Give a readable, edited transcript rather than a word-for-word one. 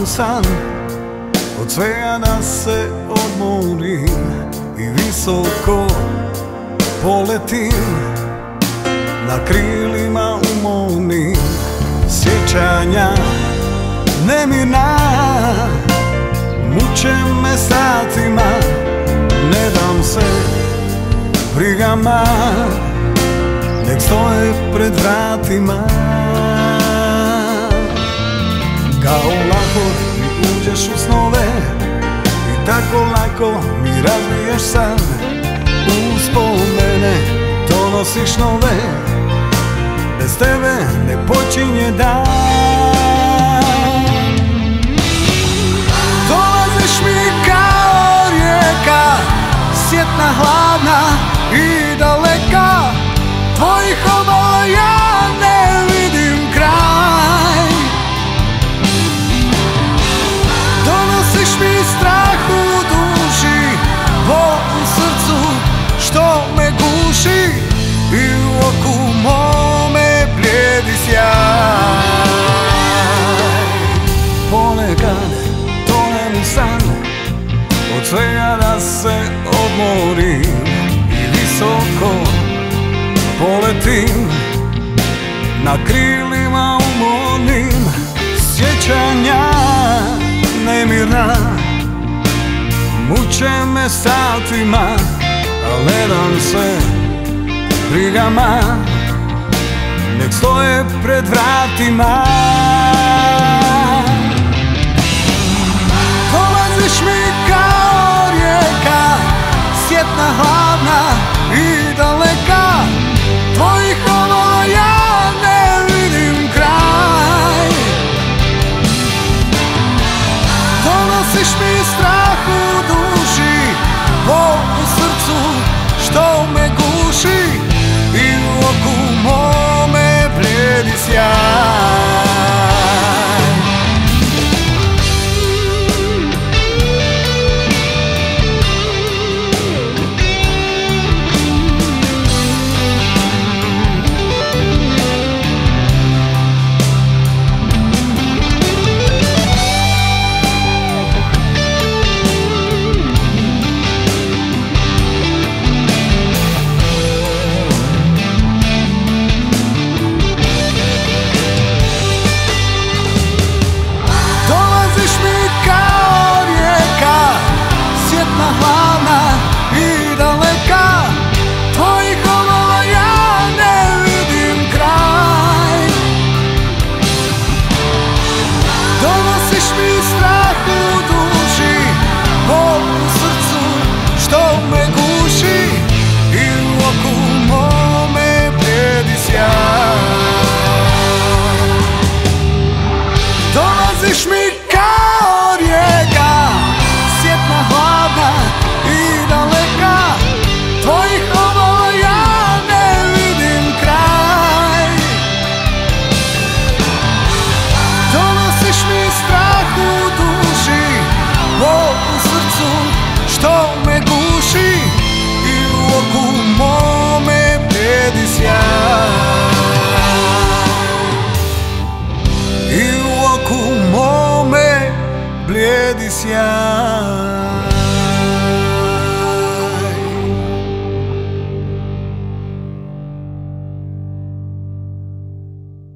san od svega da se odmorim i visoko poletim na krilima umovnim sjećanja nemirna. Muče me satima, ne dam se brigama, nek stoje pred vratima. Kao lako mi uđeš u snove i tako lako mi razbiješ san. Uspomene donosiš nove, bez tebe ne počinje dan. Dolaziš mi kao rijeka, sjetna, hladna i daleka. Tvojih obala ja ne vidim kraj. Donosiš mi strah u duši, bol u srcu što me guši i u oku mome blijedi sjaj. Ponekad tonem u san od svega da se odmorim i visoko poletim na krilima umornim sjećanja nemirna. Muče me satima, al ne dam se brigama, nek stoje pred vratima. Dolaziš mi kao rijeka, sjetna, hladna i daleka. Tvojih obala ja ne vidim kraj. Donosiš mi strah u duši, bol u srcu što me guši i u oku mome blijedi sjaj. Dolaziš mi kao rijeka, sjetna, hladna i daleka. Tvojih obala ja ne vidim kraj. Donosiš mi strah u duši, bol u srcu što me guši i u oku mome blijedi sjaj. I u oku mome blijedi sjaj.